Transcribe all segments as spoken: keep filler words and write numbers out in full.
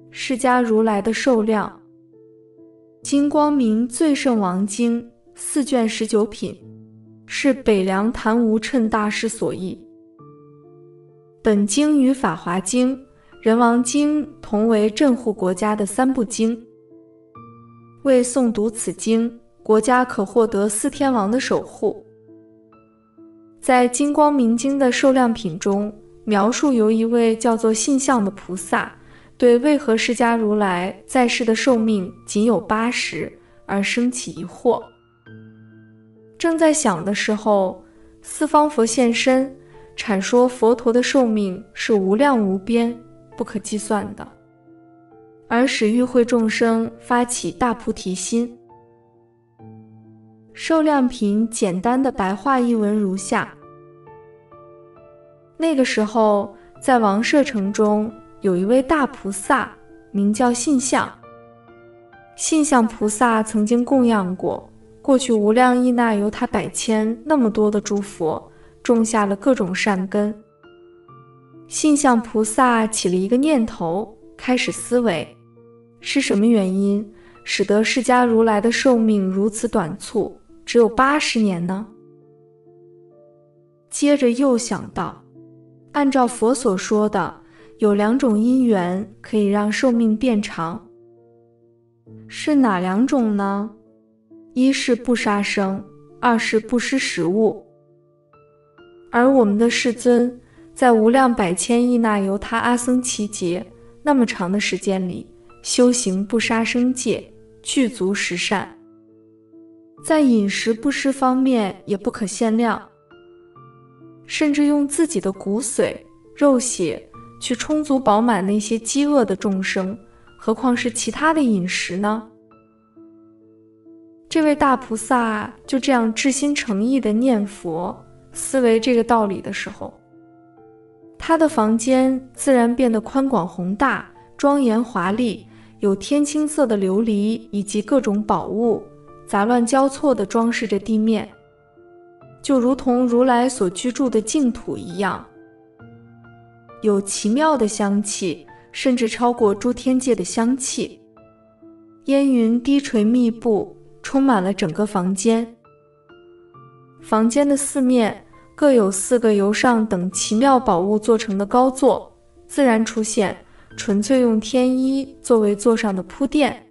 释迦如来的寿量。金光明最胜王经四卷十九品，是北凉昙无谶大师所译。本经与法华经、人王经同为镇护国家的三部经。为诵读此经，国家可获得四天王的守护。在金光明经的寿量品中，描述有一位叫做信相的菩萨，对为何释迦如来在世的寿命仅有八十而生起疑惑。正在想的时候，四方佛现身，阐说佛陀的寿命是无量无边，不可计算的，而使与会众生发起大菩提心。寿量品简单的白话译文如下：那个时候，在王舍城中有一位大菩萨，名叫信相。信相菩萨曾经供养过过去无量亿那由他百千那么多的诸佛，种下了各种善根。信相菩萨起了一个念头，开始思维，是什么原因使得释迦如来的寿命如此短促，只有八十年呢？接着又想到，按照佛所说的，有两种因缘可以让寿命变长，是哪两种呢？一是不杀生，二是不施食物。而我们的世尊在无量百千亿那由他阿僧祇劫那么长的时间里，修行不杀生戒，具足十善，在饮食不施方面也不可限量，甚至用自己的骨髓、肉血去充足饱满那些饥饿的众生，何况是其他的饮食呢？这位大菩萨就这样至心诚意地念佛，思维这个道理的时候，他的房间自然变得宽广宏大，庄严华丽，有天青色的琉璃以及各种宝物杂乱交错地装饰着地面，就如同如来所居住的净土一样，有奇妙的香气，甚至超过诸天界的香气。烟云低垂密布，充满了整个房间。房间的四面各有四个由上等奇妙宝物做成的高座，自然出现，纯粹用天衣作为座上的铺垫。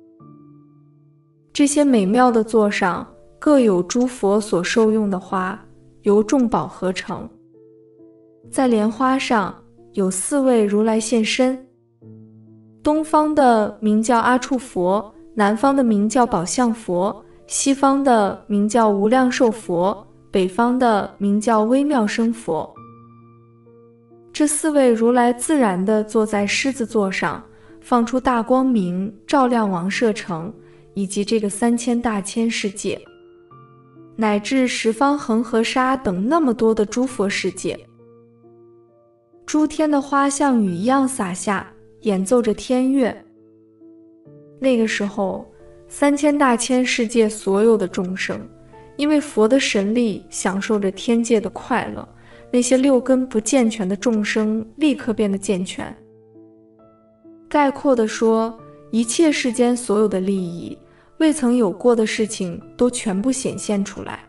这些美妙的座上各有诸佛所受用的花，由众宝合成。在莲花上有四位如来现身，东方的名叫阿处佛，南方的名叫宝相佛，西方的名叫无量寿佛，北方的名叫微妙生佛。这四位如来自然地坐在狮子座上，放出大光明，照亮王舍城以及这个三千大千世界，乃至十方恒河沙等那么多的诸佛世界。诸天的花像雨一样洒下，演奏着天乐。那个时候，三千大千世界所有的众生，因为佛的神力享受着天界的快乐，那些六根不健全的众生立刻变得健全。概括地说，一切世间所有的利益，未曾有过的事情都全部显现出来。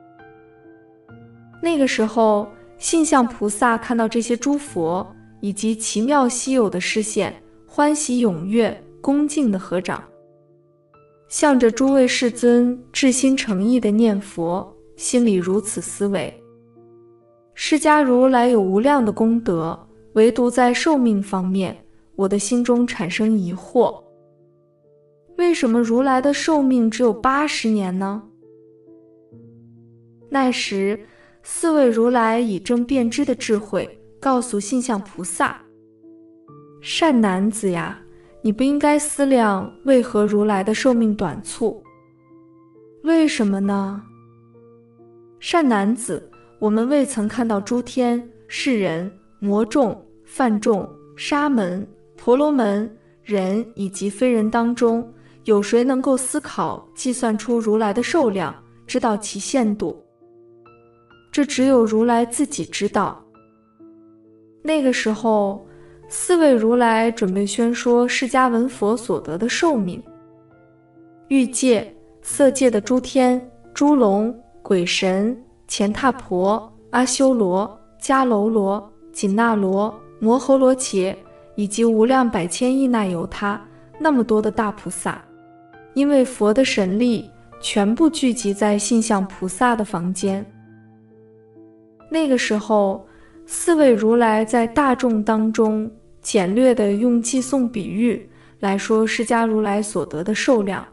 那个时候，信相菩萨看到这些诸佛以及奇妙稀有的视线，欢喜踊跃，恭敬地合掌，向着诸位世尊至心诚意地念佛，心里如此思维：释迦如来有无量的功德，唯独在寿命方面，我的心中产生疑惑。为什么如来的寿命只有八十年呢？那时，四位如来以正辩知的智慧告诉信相菩萨：善男子呀，你不应该思量为何如来的寿命短促。为什么呢？善男子，我们未曾看到诸天、世人、魔众、梵众、沙门、婆罗门、人以及非人当中，有谁能够思考计算出如来的寿量，知道其限度？这只有如来自己知道。那个时候， 四位如来准备宣说释迦文佛所得的寿命。欲界、色界的诸天、诸龙、鬼神、乾闼婆、阿修罗、迦楼罗、紧那罗、摩诃罗伽，以及无量百千亿那由他，那么多的大菩萨，因为佛的神力全部聚集在信相菩萨的房间。那个时候，四位如来在大众当中简略地用偈颂比喻来说释迦如来所得的寿量。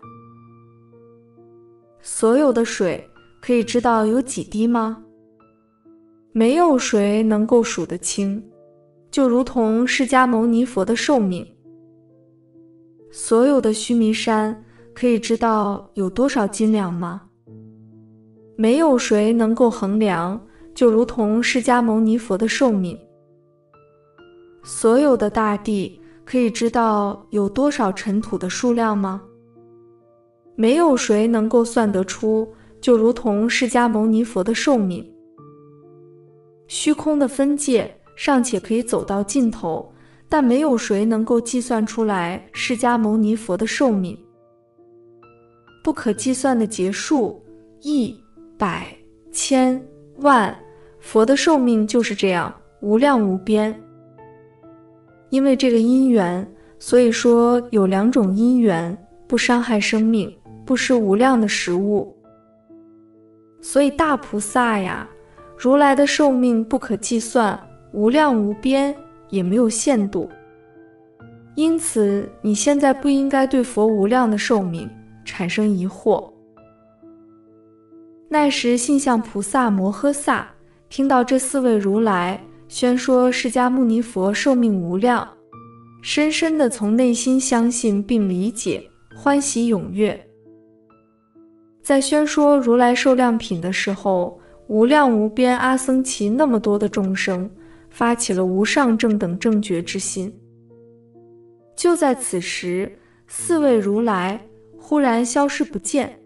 所有的水可以知道有几滴吗？没有谁能够数得清，就如同释迦牟尼佛的寿命。所有的须弥山可以知道有多少斤两吗？没有谁能够衡量，就如同释迦牟尼佛的寿命。所有的大地可以知道有多少尘土的数量吗？没有谁能够算得出，就如同释迦牟尼佛的寿命。虚空的分界尚且可以走到尽头，但没有谁能够计算出来释迦牟尼佛的寿命。不可计算的劫数，亿、百、千、万，佛的寿命就是这样无量无边。因为这个因缘，所以说有两种因缘，不伤害生命，不失无量的食物。所以大菩萨呀，如来的寿命不可计算，无量无边，也没有限度。因此你现在不应该对佛无量的寿命产生疑惑。那时信相菩萨摩诃萨听到这四位如来宣说释迦牟尼佛寿命无量，深深地从内心相信并理解，欢喜踊跃。在宣说如来寿量品的时候，无量无边阿僧祇那么多的众生发起了无上正等正觉之心。就在此时，四位如来忽然消失不见。